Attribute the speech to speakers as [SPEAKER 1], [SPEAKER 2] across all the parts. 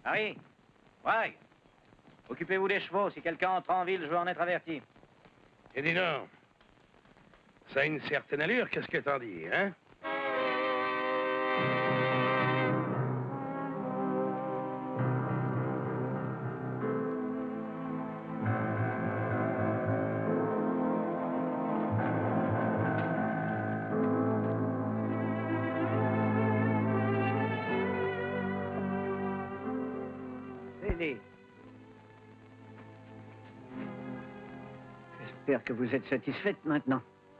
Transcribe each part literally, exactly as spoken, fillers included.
[SPEAKER 1] Harry, Wag, occupez-vous des chevaux. Si quelqu'un entre en ville, je veux en être averti.
[SPEAKER 2] Et dis donc, ça a une certaine allure, qu'est-ce que t'en dis, hein?
[SPEAKER 3] J'espère que vous êtes satisfaite maintenant.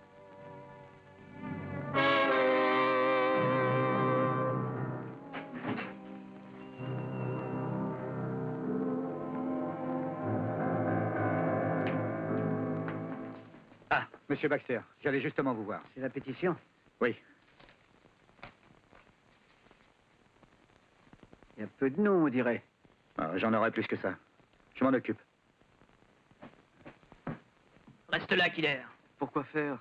[SPEAKER 4] Ah, Monsieur Baxter, j'allais justement vous voir.
[SPEAKER 3] C'est la pétition?
[SPEAKER 4] Oui.
[SPEAKER 3] Il y a peu de noms, on dirait.
[SPEAKER 4] Ah, j'en aurai plus que ça. Je m'en occupe.
[SPEAKER 1] Reste là, Killer.
[SPEAKER 3] Pourquoi faire?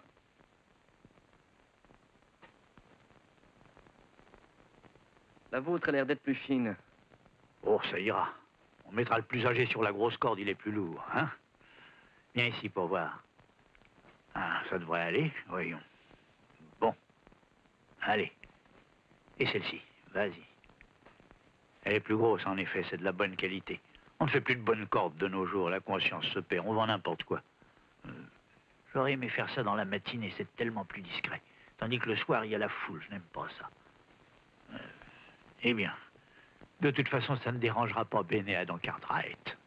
[SPEAKER 3] La vôtre a l'air d'être plus fine.
[SPEAKER 5] Oh, ça ira. On mettra le plus âgé sur la grosse corde, il est plus lourd, hein? Viens ici pour voir. Ah, ça devrait aller, voyons. Bon. Allez. Et celle-ci, vas-y. Elle est plus grosse, en effet, c'est de la bonne qualité. On ne fait plus de bonnes cordes de nos jours, la conscience se perd, on vend n'importe quoi. Euh, J'aurais aimé faire ça dans la matinée, c'est tellement plus discret. Tandis que le soir, il y a la foule, je n'aime pas ça. Euh, eh bien, de toute façon, ça ne dérangera pas Béné à Don Cartwright.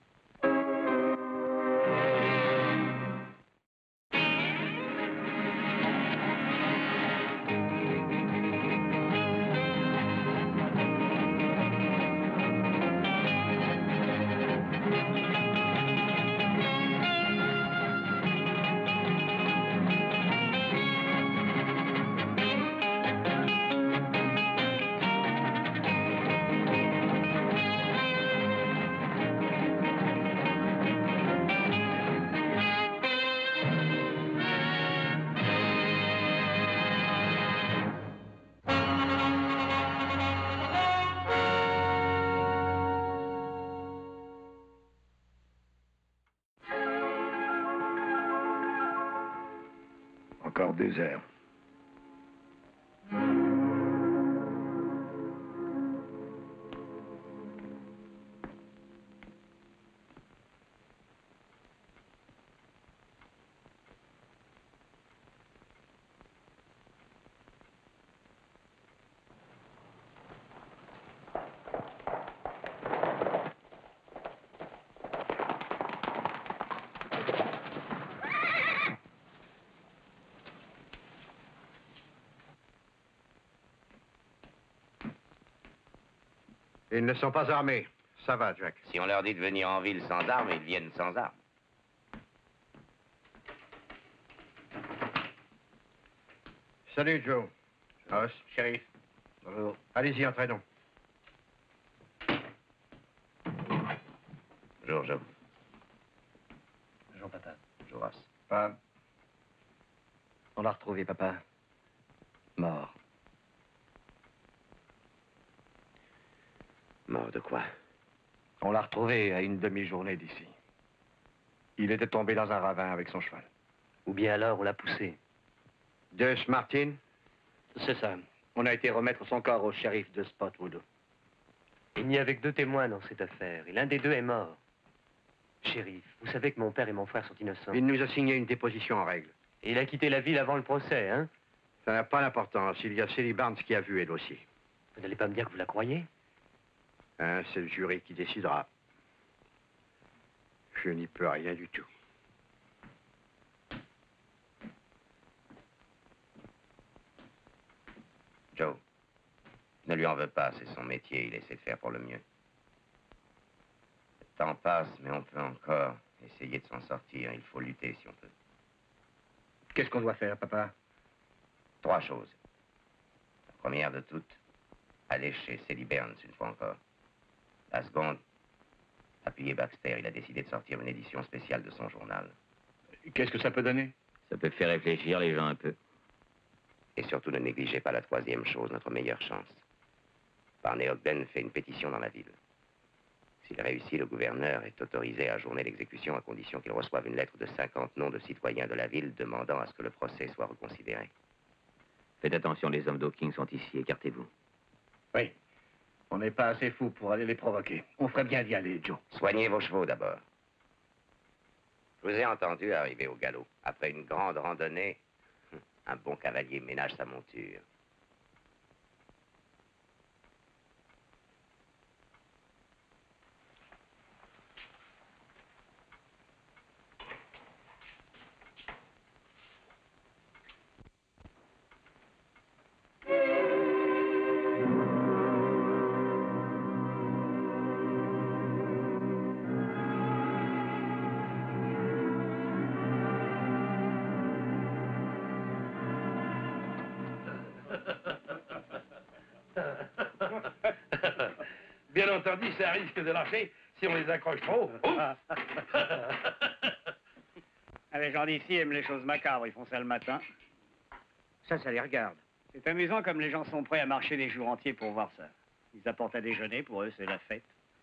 [SPEAKER 2] Encore deux heures.
[SPEAKER 4] Ils ne sont pas armés. Ça va, Jack.
[SPEAKER 6] Si on leur dit de venir en ville sans armes, ils viennent sans armes.
[SPEAKER 4] Salut, Joe.
[SPEAKER 6] Ross, shérif.
[SPEAKER 4] Bonjour. Allez-y, entrez donc.
[SPEAKER 6] Bonjour, Joe.
[SPEAKER 3] Bonjour, papa.
[SPEAKER 6] Bonjour, Ross.
[SPEAKER 4] Pas.
[SPEAKER 3] On l'a retrouvé, papa. Mort.
[SPEAKER 6] Mort de quoi?
[SPEAKER 4] On l'a retrouvé à une demi-journée d'ici. Il était tombé dans un ravin avec son cheval.
[SPEAKER 3] Ou bien alors on l'a poussé.
[SPEAKER 4] Deuce Martin?
[SPEAKER 3] C'est ça. On a été remettre son corps au shérif de Spotwood. Il n'y avait que deux témoins dans cette affaire, et l'un des deux est mort. Shérif, vous savez que mon père et mon frère sont innocents.
[SPEAKER 4] Il nous a signé une déposition en règle.
[SPEAKER 3] Et il a quitté la ville avant le procès, hein?
[SPEAKER 4] Ça n'a pas d'importance. Il y a Sally Barnes qui a vu, elle aussi.
[SPEAKER 3] Vous n'allez pas me dire que vous la croyez?
[SPEAKER 4] Hein, c'est le jury qui décidera. Je n'y peux rien du tout.
[SPEAKER 6] Joe, ne lui en veux pas, c'est son métier, il essaie de faire pour le mieux. Le temps passe, mais on peut encore essayer de s'en sortir. Il faut lutter si on peut.
[SPEAKER 4] Qu'est-ce qu'on doit faire, papa?
[SPEAKER 6] Trois choses. La première de toutes, aller chez Sally Barnes une fois encore. La seconde, appuyer Baxter. Il a décidé de sortir une édition spéciale de son journal.
[SPEAKER 4] Qu'est-ce que ça peut donner?
[SPEAKER 6] Ça peut faire réfléchir les gens un peu. Et surtout, ne négligez pas la troisième chose, notre meilleure chance. Barney Ogden fait une pétition dans la ville. S'il réussit, le gouverneur est autorisé à ajourner l'exécution à condition qu'il reçoive une lettre de cinquante noms de citoyens de la ville demandant à ce que le procès soit reconsidéré.
[SPEAKER 1] Faites attention, les hommes d'Hawking sont ici, écartez-vous.
[SPEAKER 4] Oui. On n'est pas assez fous pour aller les provoquer. On ferait bien d'y aller, Joe.
[SPEAKER 6] Soignez vos chevaux d'abord. Je vous ai entendu arriver au galop. Après une grande randonnée, un bon cavalier ménage sa monture.
[SPEAKER 2] Bien entendu, ça risque de lâcher si on les accroche trop.
[SPEAKER 1] Ah, les gens d'ici aiment les choses macabres, ils font ça le matin.
[SPEAKER 3] Ça, ça les regarde.
[SPEAKER 1] C'est amusant comme les gens sont prêts à marcher des jours entiers pour voir ça. Ils apportent à déjeuner, pour eux, c'est la fête.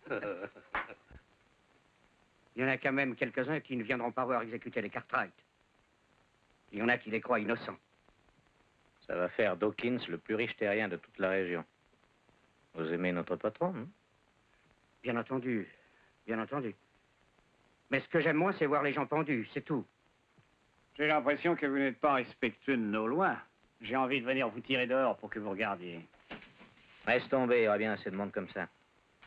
[SPEAKER 3] Il y en a quand même quelques-uns qui ne viendront pas voir exécuter les Cartwright. Il y en a qui les croient innocents.
[SPEAKER 1] Ça va faire Dawkins le plus riche terrien de toute la région. Vous aimez notre patron, hein?
[SPEAKER 3] Bien entendu, bien entendu. Mais ce que j'aime moins, c'est voir les gens pendus, c'est tout.
[SPEAKER 1] J'ai l'impression que vous n'êtes pas respectueux de nos lois. J'ai envie de venir vous tirer dehors pour que vous regardiez. Reste tomber, il y aura bien assez de monde comme ça.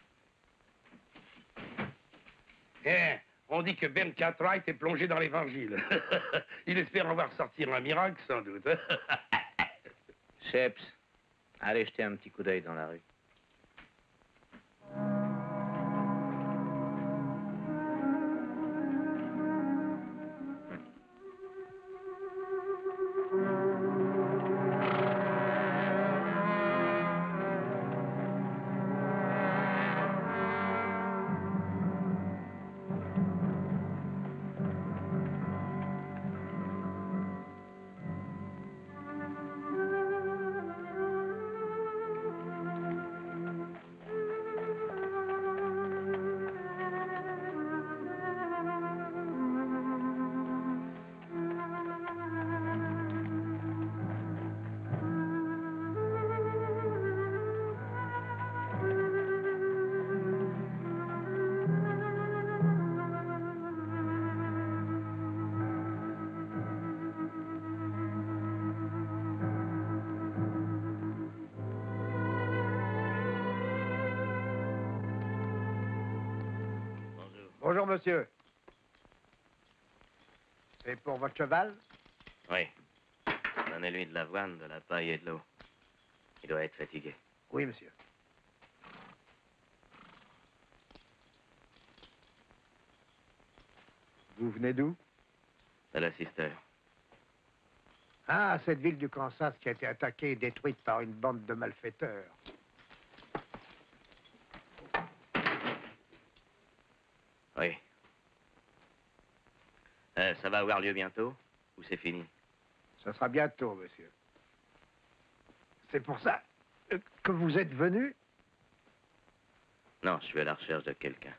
[SPEAKER 2] Eh, on dit que Ben Cartwright est plongé dans l'évangile. Il espère en voir sortir un miracle, sans doute.
[SPEAKER 1] Sheps, allez jeter un petit coup d'œil dans la rue.
[SPEAKER 7] Bonjour, monsieur. C'est pour votre cheval?
[SPEAKER 1] Oui. Donnez-lui de l'avoine, de la paille et de l'eau. Il doit être fatigué.
[SPEAKER 7] Oui, monsieur. Vous venez d'où?
[SPEAKER 1] De l'assisteur.
[SPEAKER 7] Ah, cette ville du Kansas qui a été attaquée et détruite par une bande de malfaiteurs.
[SPEAKER 1] Oui. Euh, ça va avoir lieu bientôt ou c'est fini?
[SPEAKER 7] Ça sera bientôt, monsieur. C'est pour ça euh, que vous êtes venu?
[SPEAKER 1] Non, je suis à la recherche de quelqu'un.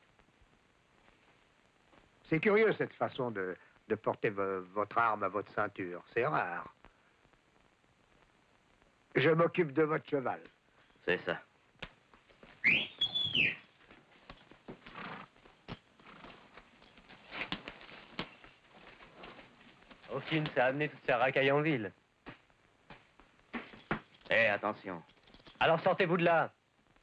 [SPEAKER 7] C'est curieux, cette façon de, de porter vo- votre arme à votre ceinture. C'est rare. Je m'occupe de votre cheval.
[SPEAKER 1] C'est ça.
[SPEAKER 3] Hawkins a amené toute sa racaille en ville.
[SPEAKER 1] Eh, attention.
[SPEAKER 3] Alors sortez-vous de là.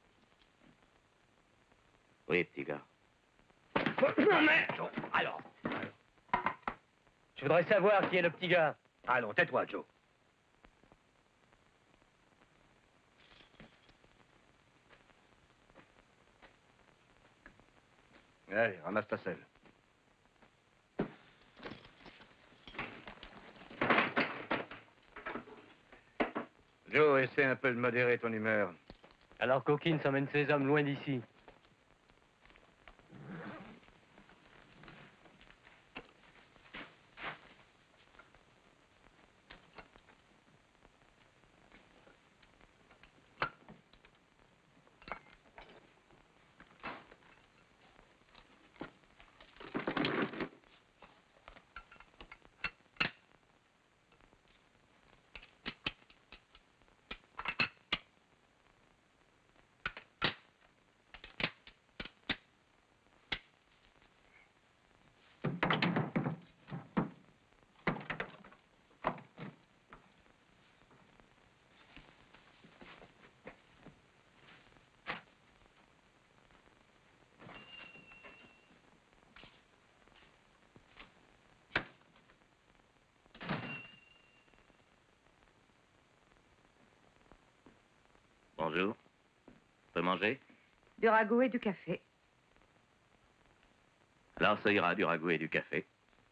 [SPEAKER 1] Oui, petit gars.
[SPEAKER 3] Mais, alors. Je voudrais savoir qui est le petit gars.
[SPEAKER 4] Allons, tais-toi, Joe. Allez, ramasse ta selle. Joe, essaie un peu de modérer ton humeur.
[SPEAKER 3] Alors qu'Hawkins emmène ses hommes loin d'ici.
[SPEAKER 6] peut manger?
[SPEAKER 8] Du ragoût et du café.
[SPEAKER 6] Alors ça ira, du ragoût et du café.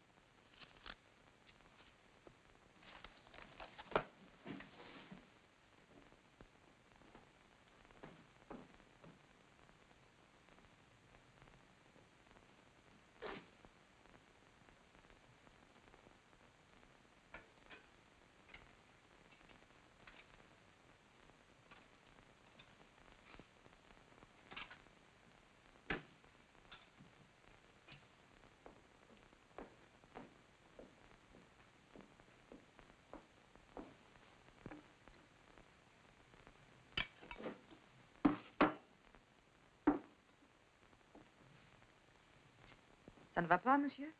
[SPEAKER 8] Ça ne va pas, monsieur?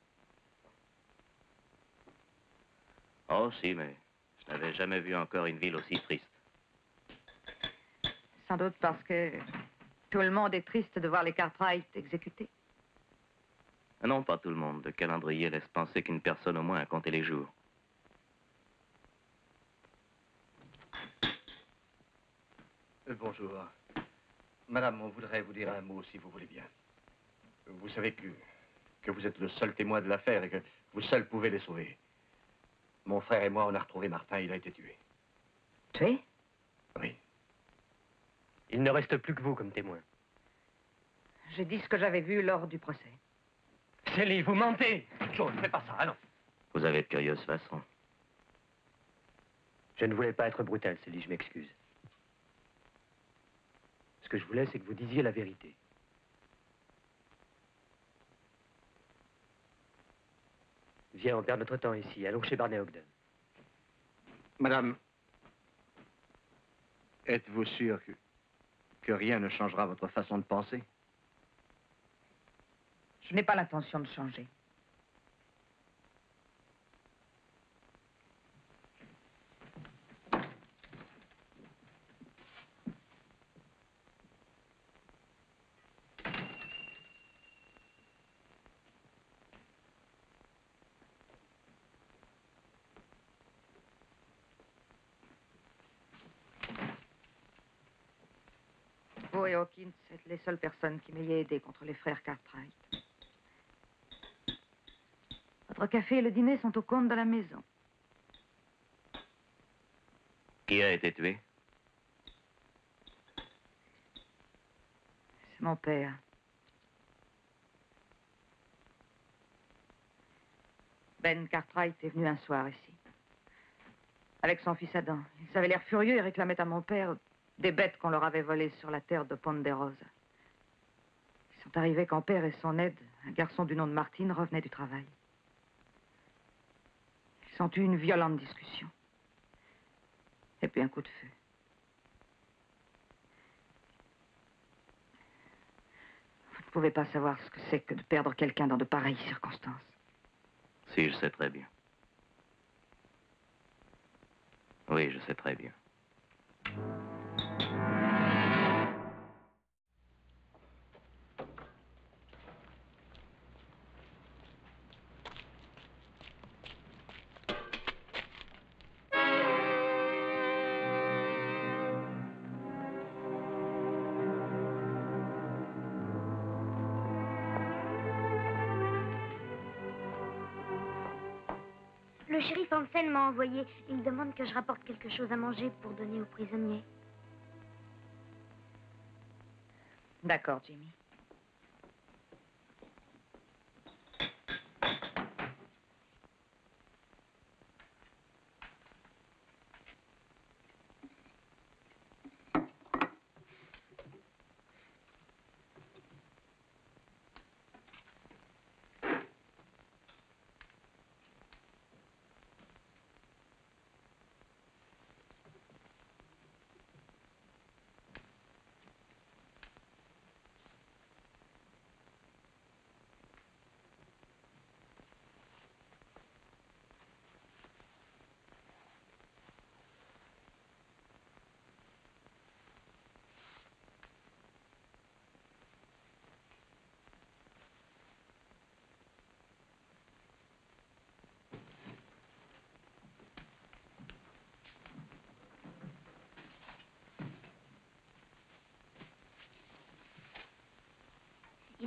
[SPEAKER 6] Oh, si, mais je n'avais jamais vu encore une ville aussi triste.
[SPEAKER 8] Sans doute parce que tout le monde est triste de voir les Cartwright exécutés.
[SPEAKER 6] Non, pas tout le monde. Le calendrier laisse penser qu'une personne au moins a compté les jours.
[SPEAKER 4] Euh, bonjour. Madame, on voudrait vous dire un mot, si vous voulez bien. Vous savez que, que vous êtes le seul témoin de l'affaire et que vous seul pouvez les sauver. Mon frère et moi, on a retrouvé Martin, il a été tué.
[SPEAKER 8] Tué?
[SPEAKER 4] Oui.
[SPEAKER 3] Il ne reste plus que vous comme témoin.
[SPEAKER 8] J'ai dit ce que j'avais vu lors du procès.
[SPEAKER 3] Célie, vous mentez! Joe, ne fais pas ça, allons.
[SPEAKER 6] Vous avez de curieuses façons.
[SPEAKER 3] Je ne voulais pas être brutal, Célie, je m'excuse. Ce que je voulais, c'est que vous disiez la vérité. Viens, on perd notre temps ici. Allons chez Barney Ogden.
[SPEAKER 4] Madame, êtes-vous sûre que, que rien ne changera votre façon de penser?
[SPEAKER 8] Je n'ai pas l'intention de changer. Vous et Hawkins êtes les seules personnes qui m'ayez aidé contre les frères Cartwright. Votre café et le dîner sont au compte de la maison.
[SPEAKER 6] Qui a été tué?
[SPEAKER 8] C'est mon père. Ben Cartwright est venu un soir ici. Avec son fils Adam. Ils avaient l'air furieux et réclamaient à mon père des bêtes qu'on leur avait volées sur la terre de Ponderosa. Ils sont arrivés quand père et son aide, un garçon du nom de Martine, revenaient du travail. Ils ont eu une violente discussion. Et puis un coup de feu. Vous ne pouvez pas savoir ce que c'est que de perdre quelqu'un dans de pareilles circonstances.
[SPEAKER 6] Si, je sais très bien. Oui, je sais très bien.
[SPEAKER 9] Le shérif Hansen m'a envoyé. Il demande que je rapporte quelque chose à manger pour donner aux prisonniers.
[SPEAKER 8] D'accord, Jimmy.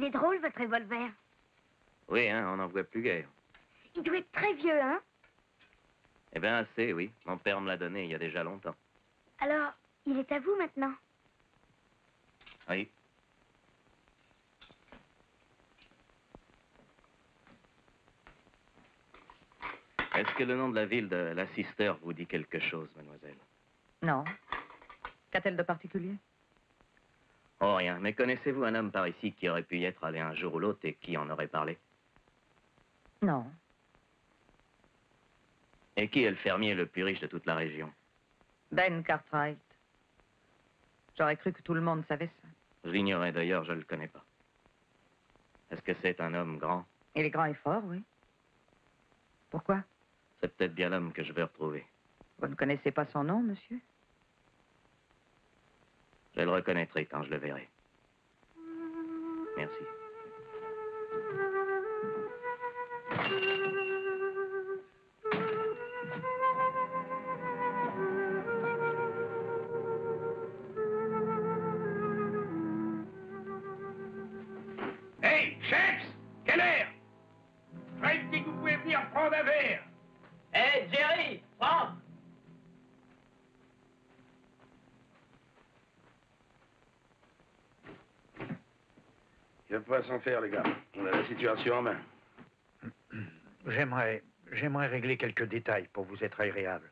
[SPEAKER 9] Il est drôle, votre revolver.
[SPEAKER 6] Oui, hein, on n'en voit plus guère.
[SPEAKER 9] Il doit être très vieux, hein?
[SPEAKER 6] Eh bien, assez, oui. Mon père me l'a donné il y a déjà longtemps.
[SPEAKER 9] Alors, il est à vous maintenant.
[SPEAKER 6] Oui. Est-ce que le nom de la ville de la Sister vous dit quelque chose, mademoiselle?
[SPEAKER 8] Non. Qu'a-t-elle de particulier?
[SPEAKER 6] Oh, rien. Mais connaissez-vous un homme par ici qui aurait pu y être allé un jour ou l'autre et qui en aurait parlé?
[SPEAKER 8] Non.
[SPEAKER 6] Et qui est le fermier le plus riche de toute la région?
[SPEAKER 8] Ben Cartwright. J'aurais cru que tout le monde savait ça.
[SPEAKER 6] Je l'ignorais d'ailleurs, je ne le connais pas. Est-ce que c'est un homme grand?
[SPEAKER 8] Il est grand et fort, oui. Pourquoi?
[SPEAKER 6] C'est peut-être bien l'homme que je veux retrouver.
[SPEAKER 8] Vous ne connaissez pas son nom, monsieur?
[SPEAKER 6] Je le reconnaîtrai quand je le verrai. Merci.
[SPEAKER 2] Hey, Sheps! Quelle heure? Fred dit que vous pouvez venir prendre un verre.
[SPEAKER 1] Hé, Jerry, Franck!
[SPEAKER 2] Il ne va pas s'en faire, les gars. On a la situation en main.
[SPEAKER 5] J'aimerais... J'aimerais régler quelques détails pour vous être agréable.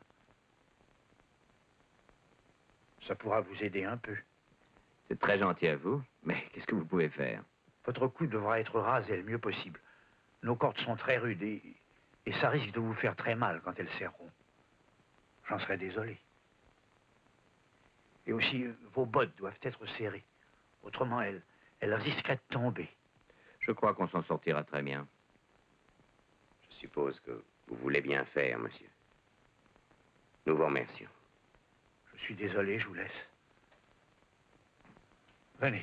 [SPEAKER 5] Ça pourra vous aider un peu.
[SPEAKER 6] C'est très gentil à vous, mais qu'est-ce que vous pouvez faire?
[SPEAKER 5] Votre cou devra être rasé le mieux possible. Nos cordes sont très rudes et, et ça risque de vous faire très mal quand elles serreront. J'en serais désolé. Et aussi, euh, vos bottes doivent être serrées. Autrement, elles, elles risqueraient de tomber.
[SPEAKER 6] Je crois qu'on s'en sortira très bien. Je suppose que vous voulez bien faire, monsieur. Nous vous remercions.
[SPEAKER 5] Je suis désolé, je vous laisse. Venez.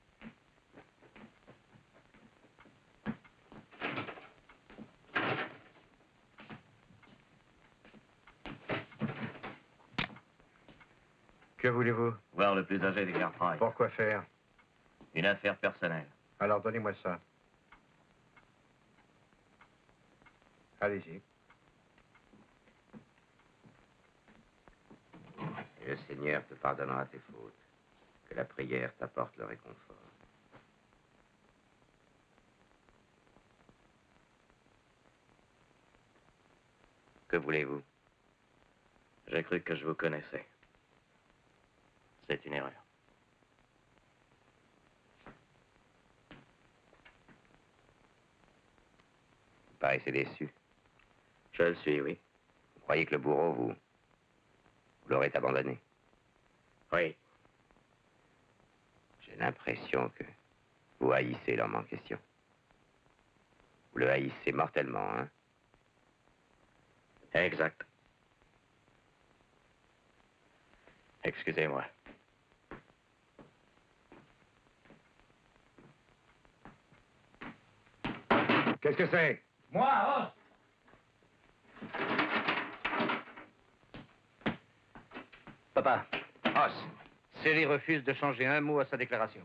[SPEAKER 4] Que voulez-vous?
[SPEAKER 6] Voir le plus âgé des Cartwright.
[SPEAKER 4] Pourquoi faire?
[SPEAKER 6] Une affaire personnelle.
[SPEAKER 4] Alors donnez-moi ça. Allez-y.
[SPEAKER 6] Le Seigneur te pardonnera tes fautes. Que la prière t'apporte le réconfort. Que voulez-vous? J'ai cru que je vous connaissais. C'est une erreur. Vous paraissez déçu. Je le suis, oui. Vous croyez que le bourreau, vous... vous l'aurez abandonné? Oui. J'ai l'impression que vous haïssez l'homme en question. Vous le haïssez mortellement, hein? Exact. Excusez-moi.
[SPEAKER 7] Qu'est-ce que c'est?
[SPEAKER 1] Moi, Os!
[SPEAKER 3] Papa, Os, Seri refuse de changer un mot à sa déclaration.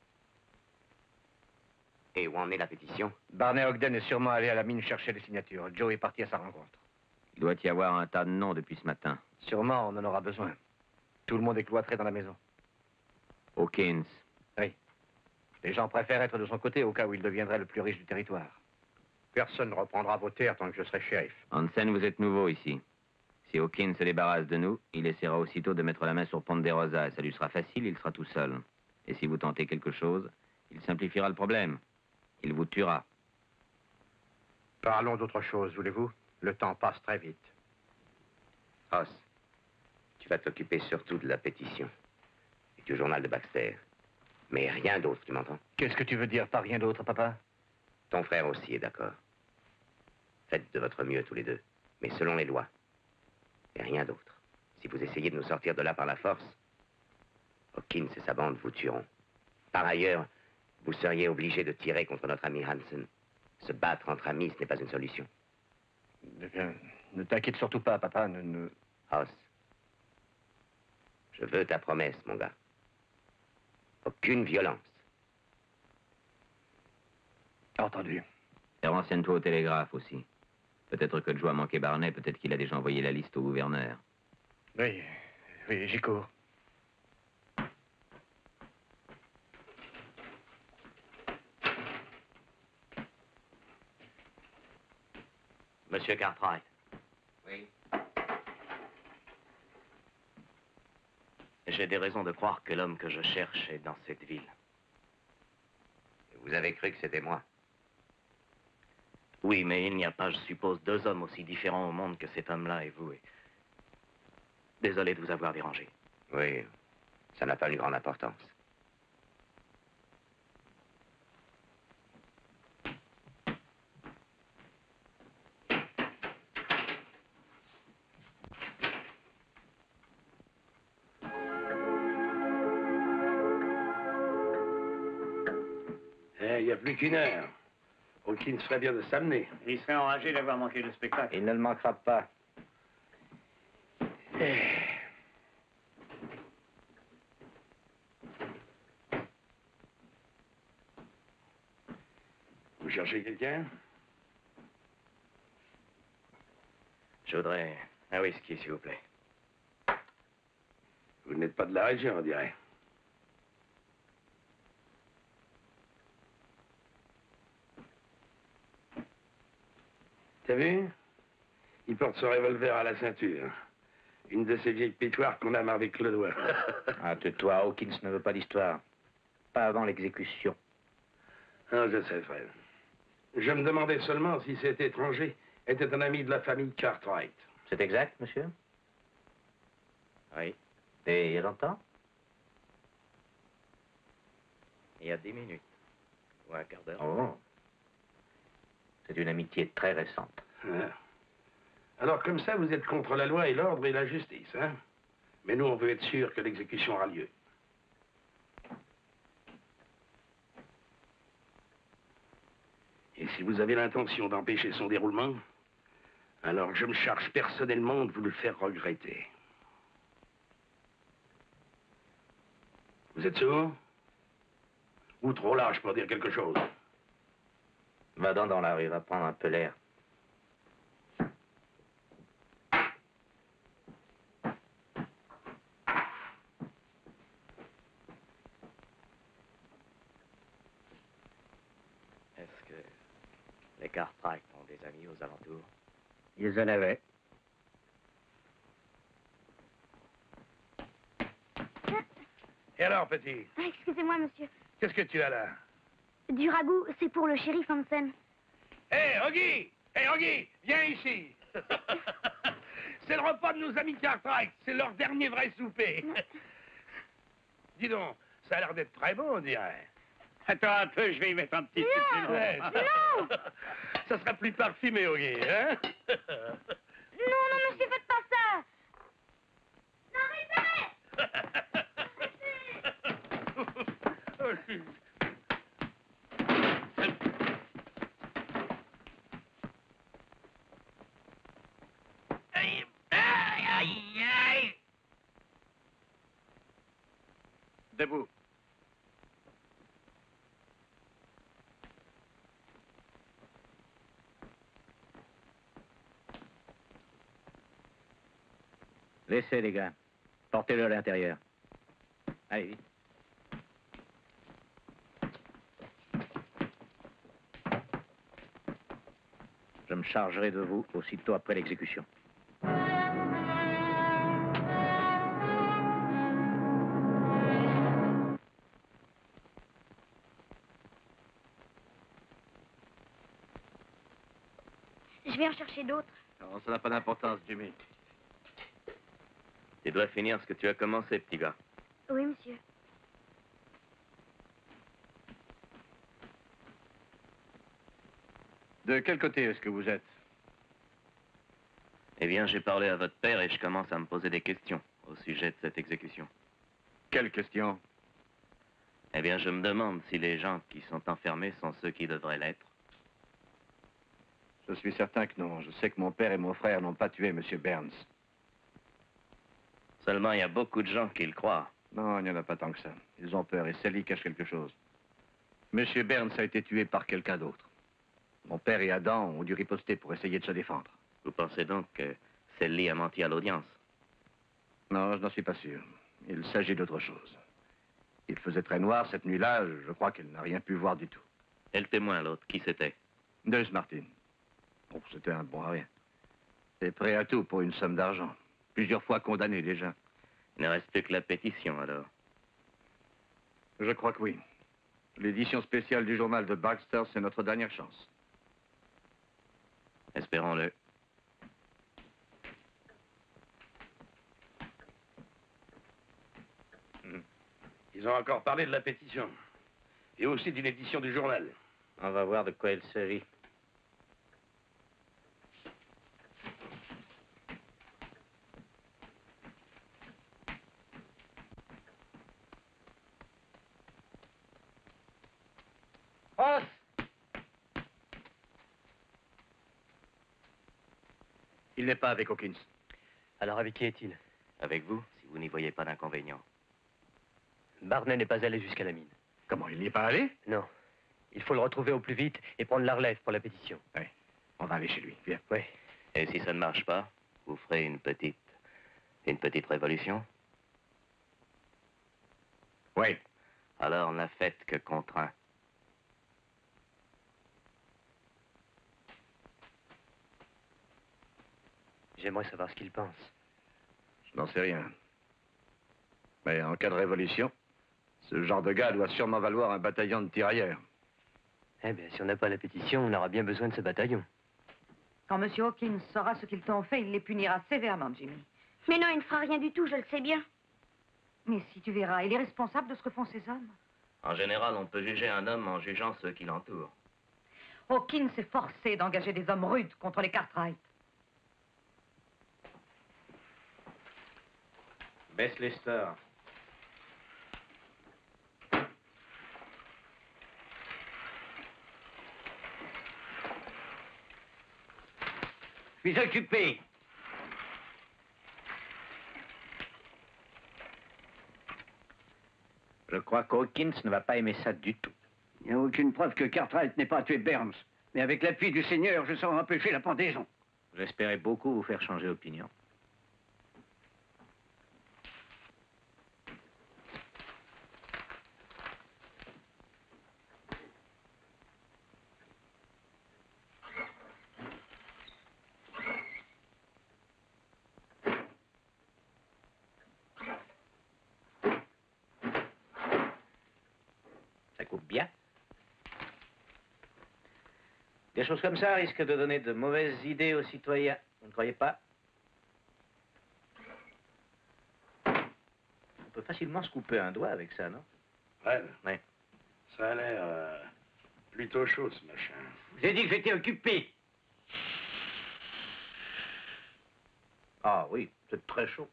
[SPEAKER 6] Et où en est la pétition?
[SPEAKER 3] Barney Ogden est sûrement allé à la mine chercher les signatures. Joe est parti à sa rencontre.
[SPEAKER 6] Il doit y avoir un tas de noms depuis ce matin.
[SPEAKER 3] Sûrement, on en aura besoin. Tout le monde est cloîtré dans la maison.
[SPEAKER 6] Hawkins.
[SPEAKER 3] Oui. Les gens préfèrent être de son côté au cas où il deviendrait le plus riche du territoire.
[SPEAKER 4] Personne ne reprendra vos terres tant que je serai shérif.
[SPEAKER 6] Hansen, vous êtes nouveau ici. Si Hawkins se débarrasse de nous, il essaiera aussitôt de mettre la main sur Ponderosa. Ça lui sera facile, il sera tout seul. Et si vous tentez quelque chose, il simplifiera le problème. Il vous tuera.
[SPEAKER 4] Parlons d'autre chose, voulez-vous? Le temps passe très vite.
[SPEAKER 6] Ross, tu vas t'occuper surtout de la pétition et du journal de Baxter. Mais rien d'autre, tu m'entends?
[SPEAKER 3] Qu'est-ce que tu veux dire par rien d'autre, papa?
[SPEAKER 6] Ton frère aussi est d'accord. Faites de votre mieux tous les deux, mais selon les lois. Et rien d'autre. Si vous essayez de nous sortir de là par la force, Hawkins et sa bande vous tueront. Par ailleurs, vous seriez obligé de tirer contre notre ami Hansen. Se battre entre amis, ce n'est pas une solution.
[SPEAKER 3] Eh bien, ne t'inquiète surtout pas, papa. Ne, ne...
[SPEAKER 6] Ross, je veux ta promesse, mon gars. Aucune violence.
[SPEAKER 2] Entendu.
[SPEAKER 6] Et renseigne-toi au télégraphe aussi. Peut-être que Joe a manqué Barnet, peut-être qu'il a déjà envoyé la liste au gouverneur.
[SPEAKER 2] Oui, oui, j'y cours.
[SPEAKER 3] Monsieur Cartwright.
[SPEAKER 6] Oui.
[SPEAKER 3] J'ai des raisons de croire que l'homme que je cherche est dans cette ville.
[SPEAKER 6] Vous avez cru que c'était moi?
[SPEAKER 3] Oui, mais il n'y a pas, je suppose, deux hommes aussi différents au monde que cet homme-là et vous. Et... Désolé de vous avoir dérangé.
[SPEAKER 6] Oui, ça n'a pas une grande importance.
[SPEAKER 2] Eh, il n'y a plus qu'une heure. Hawkins ferait bien de s'amener.
[SPEAKER 1] Il serait enragé d'avoir manqué le spectacle.
[SPEAKER 5] Il ne le manquera pas.
[SPEAKER 2] Eh. Vous cherchez quelqu'un?
[SPEAKER 3] Je voudrais un whisky, s'il vous plaît.
[SPEAKER 2] Vous n'êtes pas de la région, on dirait. T'as vu? Il porte son revolver à la ceinture. Une de ces vieilles pétoires qu'on aime avec le doigt.
[SPEAKER 5] Ah, tais-toi, Hawkins ne veut pas d'histoire. Pas avant l'exécution.
[SPEAKER 2] Ah, je sais, Fred. Je me demandais seulement si cet étranger était un ami de la famille Cartwright.
[SPEAKER 5] C'est exact, monsieur?
[SPEAKER 3] Oui,
[SPEAKER 5] Et il y a longtemps?
[SPEAKER 3] il y a dix minutes. Ou un quart d'heure.
[SPEAKER 5] Oh. C'est une amitié très récente.
[SPEAKER 2] Ah. Alors, comme ça, vous êtes contre la loi et l'ordre et la justice, hein? Mais nous, on veut être sûr que l'exécution aura lieu. Et si vous avez l'intention d'empêcher son déroulement, alors je me charge personnellement de vous le faire regretter. Vous êtes sourd? Ou trop large pour dire quelque chose?
[SPEAKER 5] Va donc dans la rue, va prendre un peu l'air.
[SPEAKER 3] Est-ce que les Cartwright ont des amis aux alentours?
[SPEAKER 5] Ils en avaient.
[SPEAKER 2] Et alors, petit?
[SPEAKER 9] Ah, excusez-moi, monsieur.
[SPEAKER 2] Qu'est-ce que tu as là?
[SPEAKER 9] Du ragoût, c'est pour le shérif Hansen.
[SPEAKER 2] Hé, hey, Hoggy! Hé, hey, Hoggy, viens ici! C'est le repas de nos amis Cartwright. C'est leur dernier vrai souper. Dis donc, ça a l'air d'être très bon, on dirait.
[SPEAKER 1] Attends un peu, je vais y mettre un petit...
[SPEAKER 9] Non,
[SPEAKER 2] Ouais.
[SPEAKER 9] non!
[SPEAKER 2] Ça sera plus parfumé, Hoggy, hein?
[SPEAKER 9] Non, non, monsieur, faites pas ça! Non, arrêtez!
[SPEAKER 2] Debout.
[SPEAKER 5] Laissez, les gars. Portez-le à l'intérieur. Allez, vite. Je me chargerai de vous aussitôt après l'exécution.
[SPEAKER 9] Je vais en chercher d'autres.
[SPEAKER 4] Non, ça n'a pas d'importance, Jimmy.
[SPEAKER 3] Tu dois finir ce que tu as commencé, petit gars.
[SPEAKER 9] Oui, monsieur.
[SPEAKER 4] De quel côté est-ce que vous êtes?
[SPEAKER 3] Eh bien, j'ai parlé à votre père et je commence à me poser des questions au sujet de cette exécution.
[SPEAKER 4] Quelle question?
[SPEAKER 3] Eh bien, je me demande si les gens qui sont enfermés sont ceux qui devraient l'être.
[SPEAKER 4] Je suis certain que non. Je sais que mon père et mon frère n'ont pas tué M. Burns.
[SPEAKER 3] Seulement, il y a beaucoup de gens qui le croient.
[SPEAKER 4] Non, il n'y en a pas tant que ça. Ils ont peur et Sally cache quelque chose. Monsieur Burns a été tué par quelqu'un d'autre. Mon père et Adam ont dû riposter pour essayer de se défendre.
[SPEAKER 6] Vous pensez donc que Selly a menti à l'audience?
[SPEAKER 4] Non, je n'en suis pas sûr. Il s'agit d'autre chose. Il faisait très noir cette nuit-là, je crois qu'elle n'a rien pu voir du tout.
[SPEAKER 6] Et le témoin, l'autre, qui c'était?
[SPEAKER 4] Deuce Martin. Bon, c'était un bon à rien. Et prêt à tout pour une somme d'argent. Plusieurs fois condamné déjà.
[SPEAKER 6] Il ne reste plus que la pétition, alors.
[SPEAKER 4] Je crois que oui. L'édition spéciale du journal de Baxter, c'est notre dernière chance.
[SPEAKER 6] Espérons-le.
[SPEAKER 2] Ils ont encore parlé de la pétition. Et aussi d'une édition du journal.
[SPEAKER 1] On va voir de quoi il s'agit.
[SPEAKER 3] Ross!
[SPEAKER 4] Il n'est pas avec Hawkins.
[SPEAKER 3] Alors avec qui est-il?
[SPEAKER 6] Avec vous, si vous n'y voyez pas d'inconvénient.
[SPEAKER 3] Barney n'est pas allé jusqu'à la mine.
[SPEAKER 4] Comment, il n'y est pas allé?
[SPEAKER 3] Non. Il faut le retrouver au plus vite et prendre la relève pour la pétition.
[SPEAKER 4] Oui. On va aller chez lui. Viens.
[SPEAKER 3] Oui.
[SPEAKER 6] Et si ça ne marche pas, vous ferez une petite... une petite révolution?
[SPEAKER 4] Oui.
[SPEAKER 6] Alors n'a faites que contraint.
[SPEAKER 3] J'aimerais savoir ce qu'il pense.
[SPEAKER 4] Je n'en sais rien. Mais en cas de révolution, ce genre de gars doit sûrement valoir un bataillon de tirailleurs.
[SPEAKER 3] Eh bien, si on n'a pas la pétition, on aura bien besoin de ce bataillon.
[SPEAKER 8] Quand M. Hawkins saura ce qu'ils t'ont fait, il les punira sévèrement, Jimmy.
[SPEAKER 9] Mais non, il ne fera rien du tout, je le sais bien.
[SPEAKER 8] Mais si tu verras, il est responsable de ce que font ces hommes.
[SPEAKER 6] En général, on peut juger un homme en jugeant ceux qui l'entourent.
[SPEAKER 8] Hawkins s'est forcé d'engager des hommes rudes contre les Cartwright.
[SPEAKER 1] Baisse les stores. Je suis occupé. Je crois qu'Hawkins ne va pas aimer ça du tout.
[SPEAKER 7] Il n'y a aucune preuve que Cartwright n'ait pas tué Burns. Mais avec l'appui du Seigneur, je saurai empêcher la pendaison.
[SPEAKER 1] J'espérais beaucoup vous faire changer d'opinion. Ça coupe bien. Des choses comme ça risquent de donner de mauvaises idées aux citoyens. Vous ne croyez pas? On peut facilement se couper un doigt avec ça, non?
[SPEAKER 2] Ouais.
[SPEAKER 1] Ouais.
[SPEAKER 2] Ça a l'air euh, plutôt chaud, ce machin.
[SPEAKER 1] J'ai dit que j'étais occupé. Ah oui, c'est très chaud.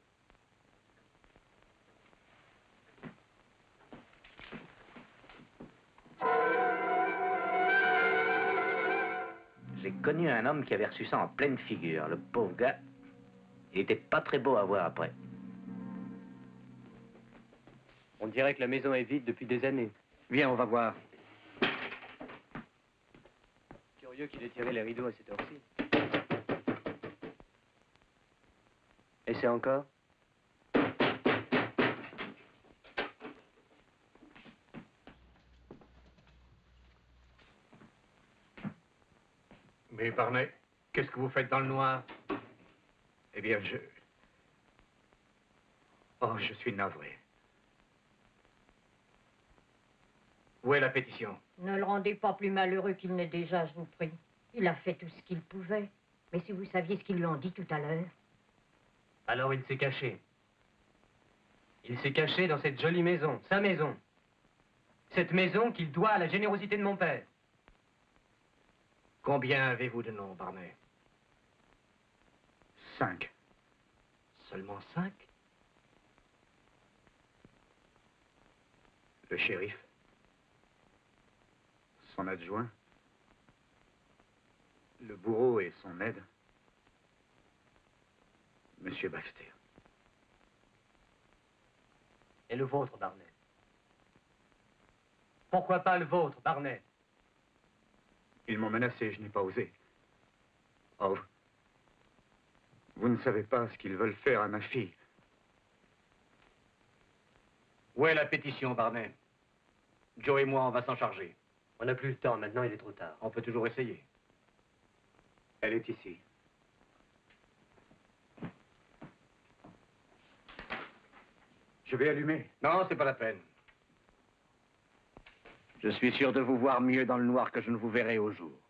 [SPEAKER 1] J'ai connu un homme qui avait reçu ça en pleine figure. Le pauvre gars, il était pas très beau à voir après.
[SPEAKER 3] On dirait que la maison est vide depuis des années.
[SPEAKER 7] Viens, on va voir.
[SPEAKER 3] Curieux qu'il ait tiré les rideaux à cette heure-ci. Et c'est encore?
[SPEAKER 5] Mais Barney, qu'est-ce que vous faites dans le noir? Eh bien, je... Oh, je suis navré. Où est la pétition?
[SPEAKER 10] Ne le rendez pas plus malheureux qu'il n'est déjà, je vous prie. Il a fait tout ce qu'il pouvait. Mais si vous saviez ce qu'ils lui ont dit tout à l'heure.
[SPEAKER 3] Alors il s'est caché. Il s'est caché dans cette jolie maison, sa maison. Cette maison qu'il doit à la générosité de mon père.
[SPEAKER 5] Combien avez-vous de noms, Barney?
[SPEAKER 7] Cinq.
[SPEAKER 5] Seulement cinq? Le shérif,
[SPEAKER 7] Son adjoint. Le bourreau et son aide. Monsieur Baxter.
[SPEAKER 3] Et le vôtre, Barney? Pourquoi pas le vôtre, Barnet?
[SPEAKER 7] Ils m'ont menacé, je n'ai pas osé. Oh, vous ne savez pas ce qu'ils veulent faire à ma fille.
[SPEAKER 4] Où est la pétition, Barnet? Joe et moi, on va s'en charger.
[SPEAKER 3] On n'a plus le temps, maintenant il est trop tard.
[SPEAKER 4] On peut toujours essayer.
[SPEAKER 7] Elle est ici. Je vais allumer.
[SPEAKER 4] Non, c'est pas la peine. Je suis sûr de vous voir mieux dans le noir que je ne vous verrai au jour.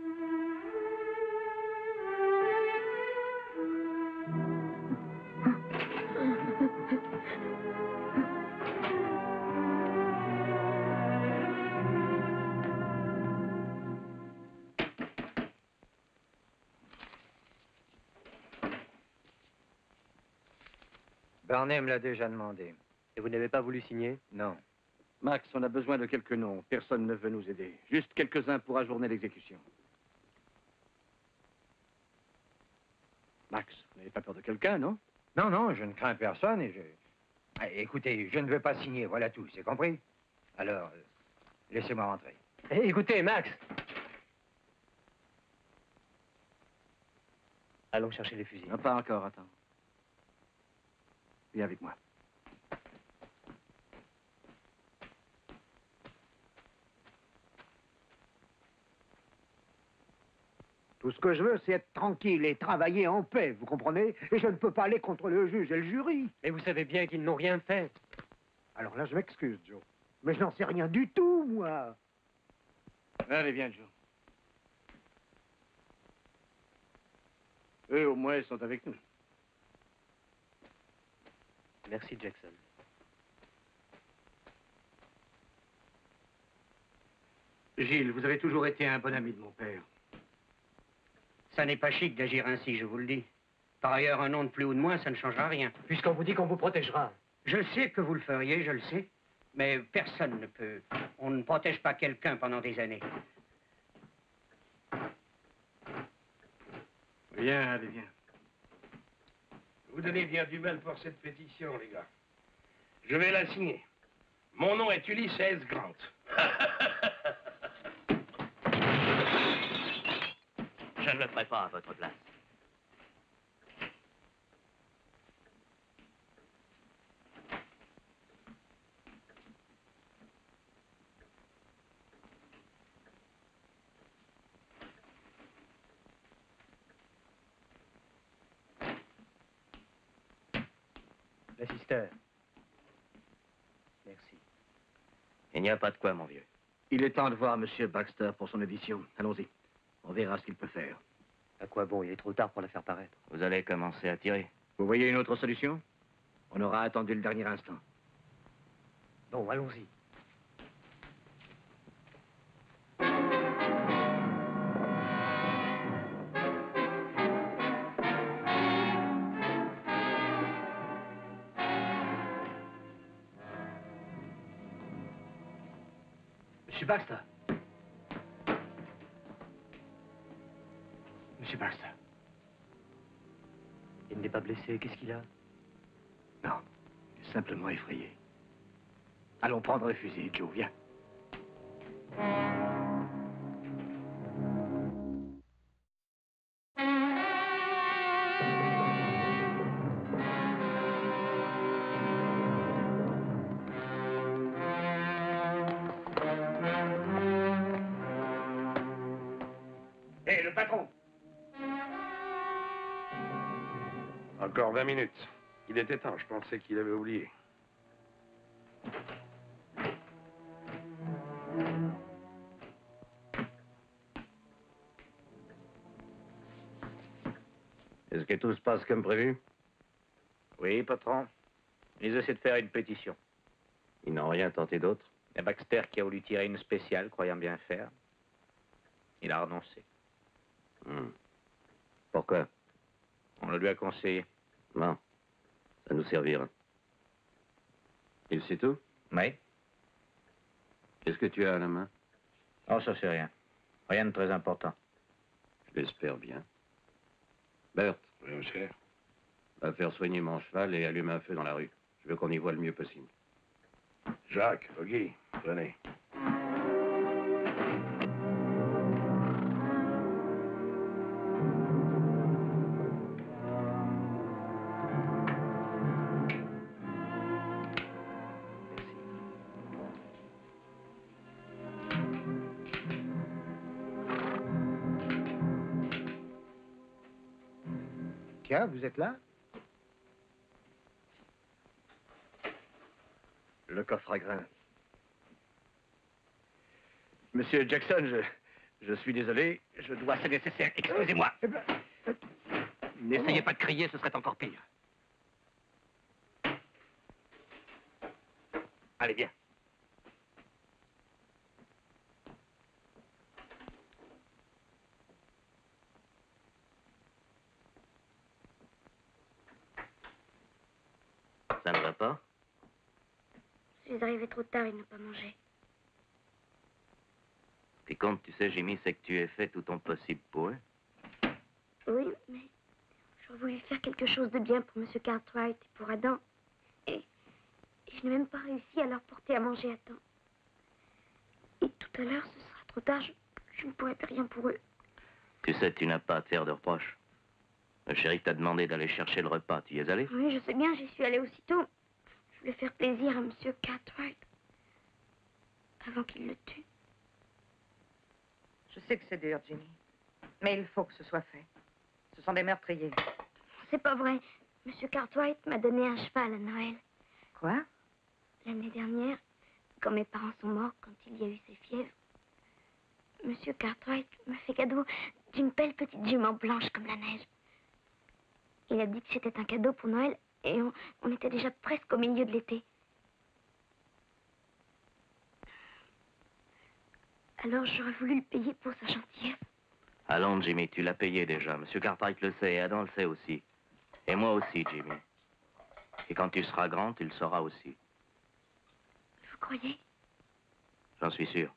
[SPEAKER 11] Barnet me l'a déjà demandé.
[SPEAKER 3] Et vous n'avez pas voulu signer?
[SPEAKER 11] Non.
[SPEAKER 4] Max, on a besoin de quelques noms. Personne ne veut nous aider. Juste quelques-uns pour ajourner l'exécution. Max, vous n'avez pas peur de quelqu'un, non?
[SPEAKER 11] Non, non, je ne crains personne et je... Ah, écoutez, je ne veux pas signer, voilà tout, c'est compris? Alors, euh, laissez-moi rentrer.
[SPEAKER 3] Eh, écoutez, Max. Allons chercher les fusils.
[SPEAKER 4] Non, pas encore, attends. Viens avec moi.
[SPEAKER 7] Tout ce que je veux, c'est être tranquille et travailler en paix, vous comprenez? Et je ne peux pas aller contre le juge et le jury.
[SPEAKER 3] Mais vous savez bien qu'ils n'ont rien fait.
[SPEAKER 7] Alors là, je m'excuse, Joe. Mais je n'en sais rien du tout, moi.
[SPEAKER 4] Allez, viens, Joe. Eux, au moins, ils sont avec nous.
[SPEAKER 3] Merci, Jackson.
[SPEAKER 4] Gilles, vous avez toujours été un bon ami de mon père.
[SPEAKER 12] Ça n'est pas chic d'agir ainsi, je vous le dis. Par ailleurs, un nom de plus ou de moins, ça ne changera rien.
[SPEAKER 3] Puisqu'on vous dit qu'on vous protégera.
[SPEAKER 12] Je sais que vous le feriez, je le sais. Mais personne ne peut. On ne protège pas quelqu'un pendant des années.
[SPEAKER 4] Viens, allez, viens.
[SPEAKER 2] Vous donnez bien du mal pour cette pétition, les gars. Je vais la signer. Mon nom est Ulysses Grant.
[SPEAKER 1] Je ne le ferai pas à votre place.
[SPEAKER 3] L'assisteur. Merci.
[SPEAKER 6] Il n'y a pas de quoi, mon vieux.
[SPEAKER 4] Il est temps de voir Monsieur Baxter pour son édition. Allons-y. On verra ce qu'il peut faire.
[SPEAKER 3] À quoi bon? Il est trop tard pour la faire paraître.
[SPEAKER 6] Vous allez commencer à tirer.
[SPEAKER 4] Vous voyez une autre solution? On aura attendu le dernier instant.
[SPEAKER 3] Bon, allons-y.
[SPEAKER 4] Monsieur Baxter. Monsieur Baxter.
[SPEAKER 3] Il n'est pas blessé. Qu'est-ce qu'il a?
[SPEAKER 4] Non, il est simplement effrayé. Allons prendre le fusil, Joe, viens.
[SPEAKER 2] Hé, le patron! Encore vingt minutes. Il était temps, je pensais qu'il avait oublié.
[SPEAKER 6] Est-ce que tout se passe comme prévu?
[SPEAKER 1] Oui, patron. Ils essaient de faire une pétition.
[SPEAKER 6] Ils n'ont rien tenté d'autre?
[SPEAKER 1] Il y a Baxter qui a voulu tirer une spéciale, croyant bien faire. Il a renoncé.
[SPEAKER 6] Hmm. Pourquoi?
[SPEAKER 1] On le lui a conseillé.
[SPEAKER 6] Non. Ça nous servira. Il sait tout?
[SPEAKER 1] Oui.
[SPEAKER 6] Qu'est-ce que tu as à la main?
[SPEAKER 1] Oh, ça c'est rien. Rien de très important.
[SPEAKER 6] Je l'espère bien. Berthe.
[SPEAKER 2] Oui, monsieur.
[SPEAKER 6] Va faire soigner mon cheval et allume un feu dans la rue. Je veux qu'on y voit le mieux possible.
[SPEAKER 2] Jacques, Oggy, venez.
[SPEAKER 11] Tiens, vous êtes là?
[SPEAKER 3] Le coffre à grains. Monsieur Jackson, je, je suis désolé, je dois... C'est nécessaire, excusez-moi.
[SPEAKER 11] Eh ben, euh,
[SPEAKER 3] N'essayez pas de crier, ce serait encore pire. Allez, viens.
[SPEAKER 6] Ça ne va pas?
[SPEAKER 9] Je suis arrivée trop tard, il n'a pas mangé.
[SPEAKER 6] Ce qui compte, tu sais, Jimmy, c'est que tu aies fait tout ton possible pour eux.
[SPEAKER 9] Oui, mais j'aurais voulu faire quelque chose de bien pour M. Cartwright et pour Adam. Et, et je n'ai même pas réussi à leur porter à manger à temps. Et tout à l'heure, ce sera trop tard, je, je ne pourrai plus rien pour eux.
[SPEAKER 6] Tu sais, tu n'as pas à te faire de reproches. Le shérif t'a demandé d'aller chercher le repas. Tu y es allé?
[SPEAKER 9] Oui, je sais bien, j'y suis allée aussitôt. Je voulais faire plaisir à M. Cartwright avant qu'il le tue.
[SPEAKER 8] Je sais que c'est dur, Jimmy. Mais il faut que ce soit fait. Ce sont des meurtriers.
[SPEAKER 9] C'est pas vrai. M. Cartwright m'a donné un cheval à Noël.
[SPEAKER 8] Quoi?
[SPEAKER 9] L'année dernière, quand mes parents sont morts, quand il y a eu ces fièvres, M. Cartwright m'a fait cadeau d'une belle petite jument blanche comme la neige. Il a dit que c'était un cadeau pour Noël et on, on était déjà presque au milieu de l'été. Alors j'aurais voulu le payer pour sa gentillesse.
[SPEAKER 6] Allons, Jimmy, tu l'as payé déjà. Monsieur Cartwright le sait et Adam le sait aussi. Et moi aussi, Jimmy. Et quand tu seras grand, tu le sauras aussi.
[SPEAKER 9] Vous croyez?
[SPEAKER 6] J'en suis sûr.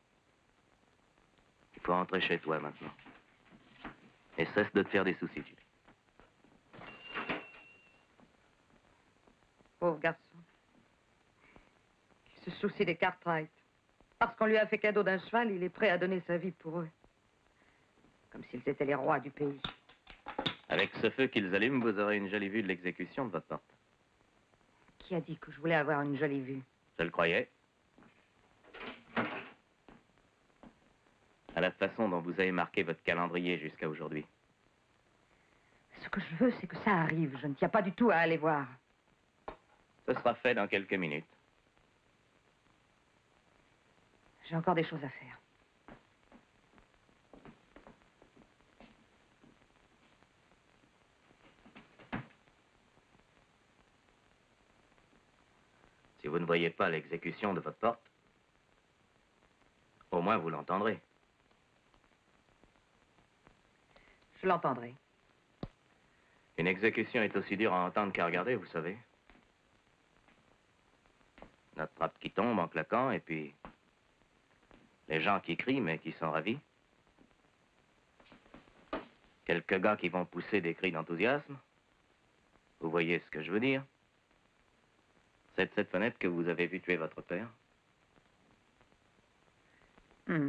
[SPEAKER 6] Il faut rentrer chez toi maintenant. Et cesse de te faire des soucis, Jimmy.
[SPEAKER 8] Pauvre garçon. Il se soucie des Cartwright. Parce qu'on lui a fait cadeau d'un cheval, il est prêt à donner sa vie pour eux. Comme s'ils étaient les rois du pays.
[SPEAKER 6] Avec ce feu qu'ils allument, vous aurez une jolie vue de l'exécution de votre porte.
[SPEAKER 8] Qui a dit que je voulais avoir une jolie vue?
[SPEAKER 6] Je le croyais. À la façon dont vous avez marqué votre calendrier jusqu'à aujourd'hui.
[SPEAKER 8] Ce que je veux, c'est que ça arrive. Je ne tiens pas du tout à aller voir.
[SPEAKER 6] Ce sera fait dans quelques minutes.
[SPEAKER 8] J'ai encore des choses à faire.
[SPEAKER 6] Si vous ne voyez pas l'exécution de votre porte, au moins vous l'entendrez.
[SPEAKER 8] Je l'entendrai.
[SPEAKER 6] Une exécution est aussi dure à entendre qu'à regarder, vous savez. Notre trappe qui tombe en claquant, et puis les gens qui crient, mais qui sont ravis. Quelques gars qui vont pousser des cris d'enthousiasme. Vous voyez ce que je veux dire? C'est de cette fenêtre que vous avez vu tuer votre père.
[SPEAKER 8] Hmm.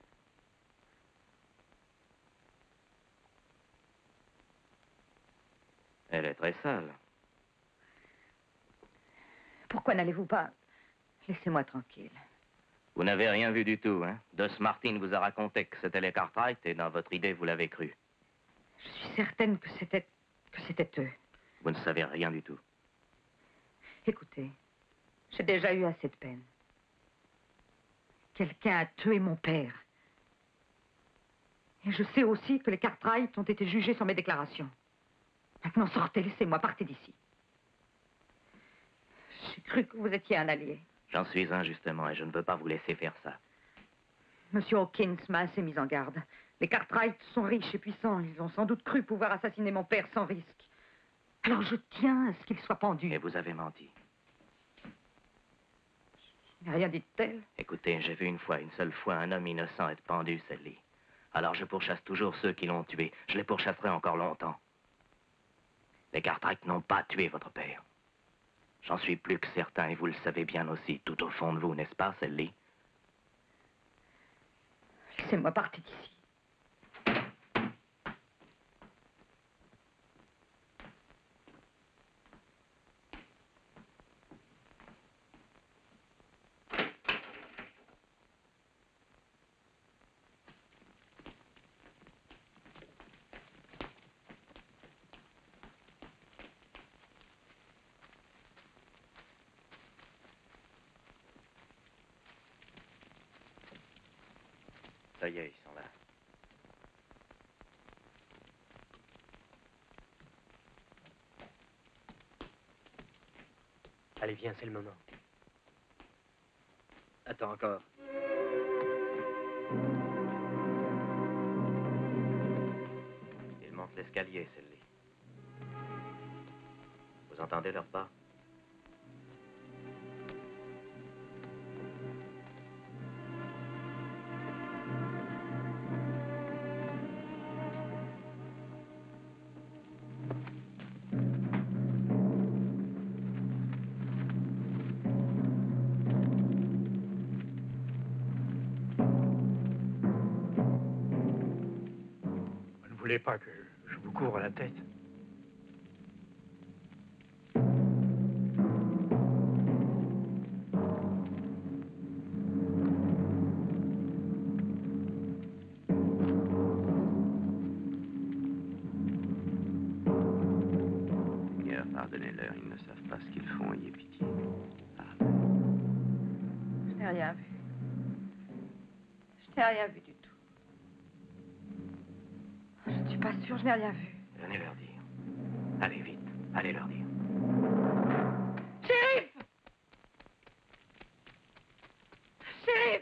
[SPEAKER 6] Elle est très sale.
[SPEAKER 8] Pourquoi n'allez-vous pas... Laissez-moi tranquille.
[SPEAKER 6] Vous n'avez rien vu du tout, hein? Dos Martin vous a raconté que c'était les Cartwright et dans votre idée, vous l'avez cru.
[SPEAKER 8] Je suis certaine que c'était... que c'était eux.
[SPEAKER 6] Vous ne savez rien du tout.
[SPEAKER 8] Écoutez, j'ai déjà eu assez de peine. Quelqu'un a tué mon père. Et je sais aussi que les Cartwright ont été jugés sur mes déclarations. Maintenant, sortez, laissez-moi, partez d'ici. J'ai cru que vous étiez un allié.
[SPEAKER 6] J'en suis un, justement, et je ne veux pas vous laisser faire ça.
[SPEAKER 8] Monsieur Hawkins m'a assez mis en garde. Les Cartwright sont riches et puissants. Ils ont sans doute cru pouvoir assassiner mon père sans risque. Alors je tiens à ce qu'il soit pendu.
[SPEAKER 6] Et vous avez menti.
[SPEAKER 8] Je n'ai rien dit de tel.
[SPEAKER 6] Écoutez, j'ai vu une fois, une seule fois, un homme innocent être pendu, Sally. Alors je pourchasse toujours ceux qui l'ont tué. Je les pourchasserai encore longtemps. Les Cartwright n'ont pas tué votre père. J'en suis plus que certain, et vous le savez bien aussi, tout au fond de vous, n'est-ce pas, Sally?
[SPEAKER 8] Laissez-moi partir d'ici.
[SPEAKER 6] Ça y est, ils sont là.
[SPEAKER 3] Allez, viens, c'est le moment.
[SPEAKER 12] Attends encore.
[SPEAKER 6] Ils montent l'escalier, celle-là. Vous entendez leur pas?
[SPEAKER 5] Vous ne voulez pas que je vous couvre la tête?
[SPEAKER 6] Seigneur, pardonnez-leur, ils ne savent pas ce qu'ils font, ayez pitié.
[SPEAKER 8] Je n'ai rien vu. Je n'ai rien vu du tout. Je ne suis pas sûre, je n'ai rien vu.
[SPEAKER 6] Venez leur dire. Allez vite, allez leur dire.
[SPEAKER 8] Shérif! Shérif!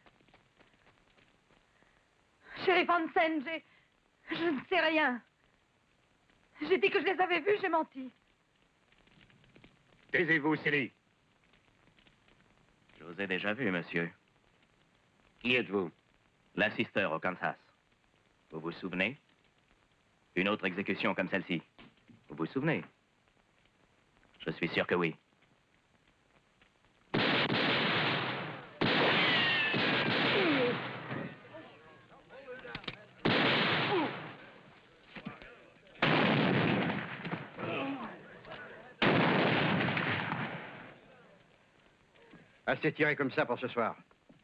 [SPEAKER 8] Shérif Hansen, j'ai... Je ne sais rien. J'ai dit que je les avais vus, j'ai menti.
[SPEAKER 2] Taisez-vous, Célie.
[SPEAKER 6] Je vous ai déjà vu, monsieur. Qui êtes-vous? L'assisteur au Kansas. Vous vous souvenez? Une autre exécution comme celle-ci. Vous vous souvenez? Je suis sûr que oui.
[SPEAKER 11] Assez tiré comme ça pour ce soir.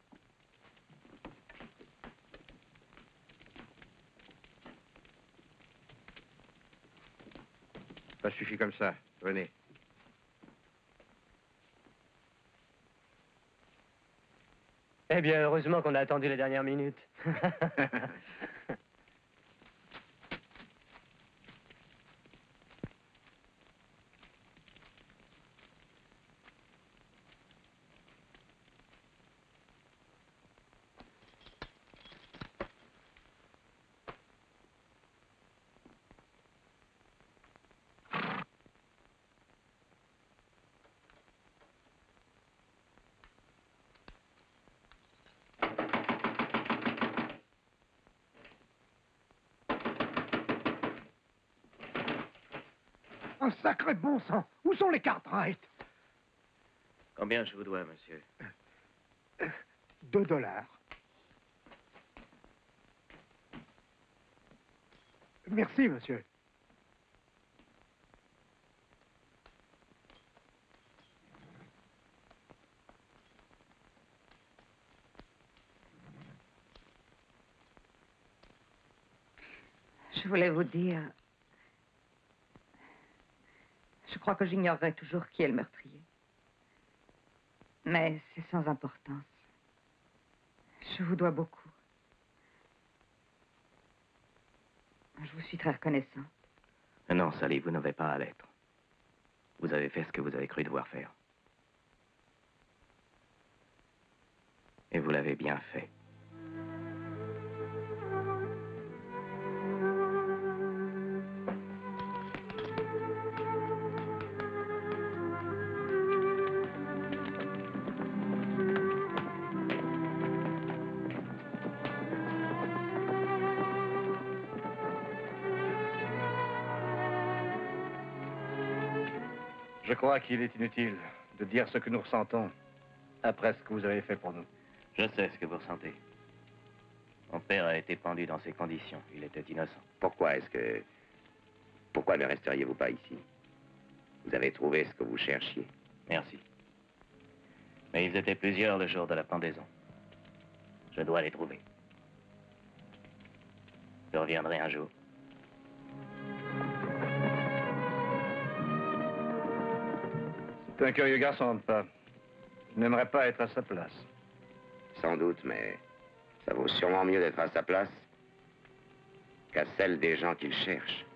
[SPEAKER 11] Ça suffit comme ça. Venez.
[SPEAKER 3] Eh bien, heureusement qu'on a attendu les dernières minutes.
[SPEAKER 2] Un sacré bon sang. Où sont les Cartwright?
[SPEAKER 6] Combien je vous dois, monsieur?
[SPEAKER 2] Deux dollars. Merci, monsieur.
[SPEAKER 8] Je voulais vous dire... Je crois que j'ignorerai toujours qui est le meurtrier. Mais c'est sans importance. Je vous dois beaucoup. Je vous suis très reconnaissant.
[SPEAKER 6] Non, Sally, vous n'avez pas à l'être. Vous avez fait ce que vous avez cru devoir faire. Et vous l'avez bien fait.
[SPEAKER 4] Je crois qu'il est inutile de dire ce que nous ressentons après ce que vous avez fait pour nous.
[SPEAKER 6] Je sais ce que vous ressentez. Mon père a été pendu dans ces conditions. Il était innocent.
[SPEAKER 13] Pourquoi est-ce que... Pourquoi ne resteriez-vous pas ici? Vous avez trouvé ce que vous cherchiez.
[SPEAKER 6] Merci. Mais ils étaient plusieurs le jour de la pendaison. Je dois les trouver. Je reviendrai un jour.
[SPEAKER 4] C'est un curieux garçon, pas. Je n'aimerais pas être à sa place.
[SPEAKER 13] Sans doute, mais
[SPEAKER 6] Ça vaut sûrement mieux d'être à sa place qu'à celle des gens qu'il cherche.